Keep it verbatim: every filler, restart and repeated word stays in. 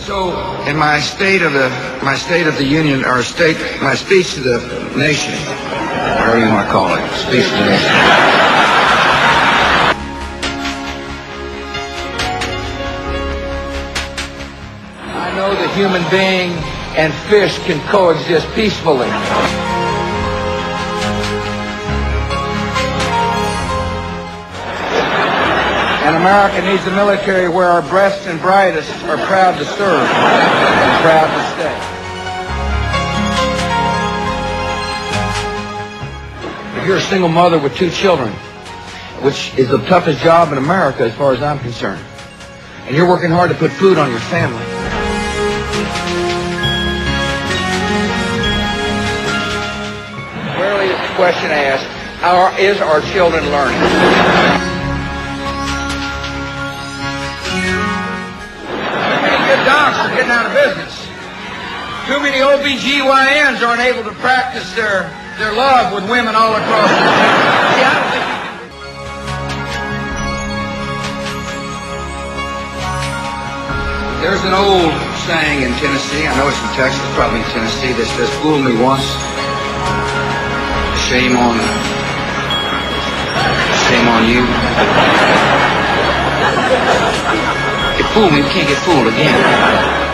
So, in my state of the my state of the union, or state, my speech to the nation, whatever you want to call it, speech to the nation. I know that human being and fish can coexist peacefully. And America needs a military where our best and brightest are proud to serve and proud to stay. If you're a single mother with two children, which is the toughest job in America as far as I'm concerned, and you're working hard to put food on your family, rarely is the question asked, how is our children learning? Docs are getting out of business. Too many O B G Y Ns aren't able to practice their, their love with women all across the country. See, I don't think you can. There's an old saying in Tennessee, I know it's from Texas, probably in Tennessee, that says, fool me once, shame on, shame on you. You fool me, you can't get fooled again.